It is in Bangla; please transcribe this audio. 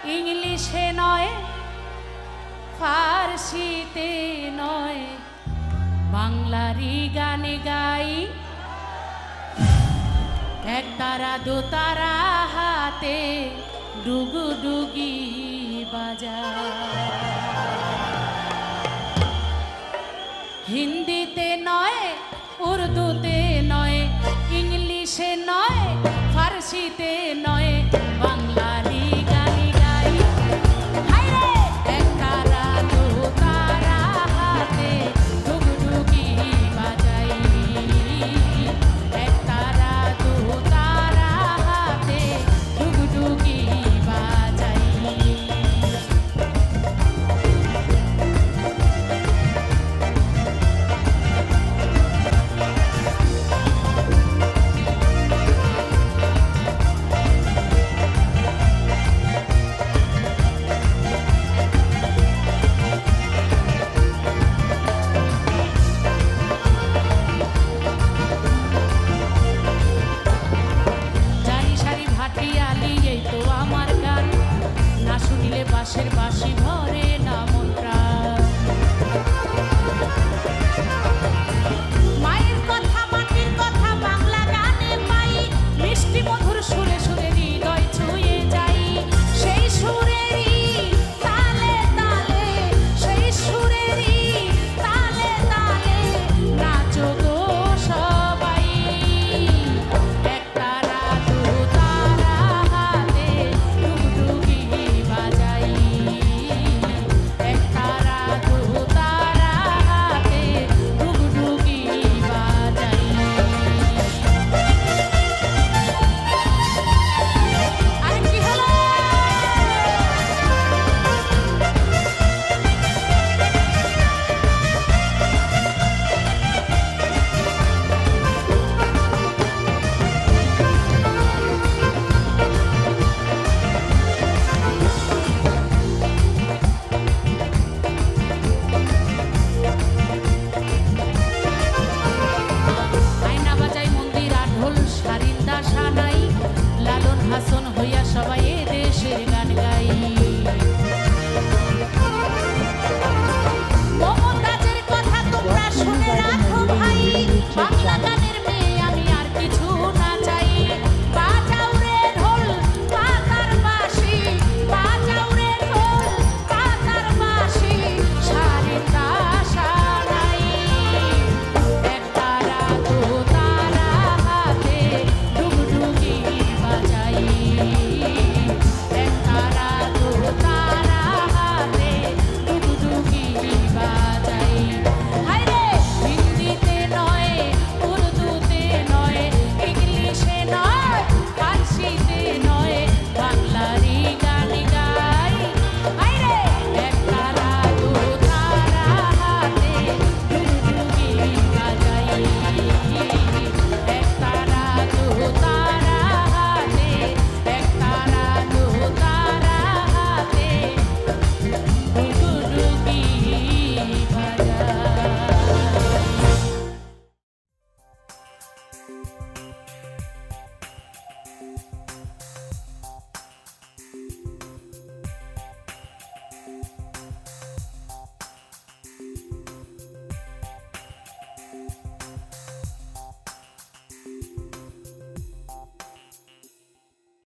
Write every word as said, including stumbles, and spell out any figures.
ইংলিশে নয় ফার্সিতে নয় বাংলারই গানে গাই এক তারা দু তারা হাতে ডুগুডুগি বাজা হিন্দিতে নয় উর্দুতে নয় ইংলিশে নয় ফার্সিতে নয় বাংলারই গানে গাই হায়রে এক তারা দু তারা হাতে ডুগুডুগি বাজাই এক তারা দু তারা হাতে ডুগুডুগি বাজাই বাঁশের বাঁশি ভরে না মন প্রাণ মায়ের কথা মাটির কথা বাংলা গানে পাই মিষ্টি মধুর সুরে সুরে হৃদয় ছুঁয়ে যাই সেই সুরেরই তালে তালে সেই সুরেরই তালে তালে নাচো গো সবাই এক তারা দু তারা হাতে ডুগডুগি বাজাই এক তারা দু তারা হাতে ডুগডুগি বাজাই আরে কি হলো আয়না বাজাই মন্দির আর ঢোল সারিন্দা সানাই লালন হাসন হইয়া সবাই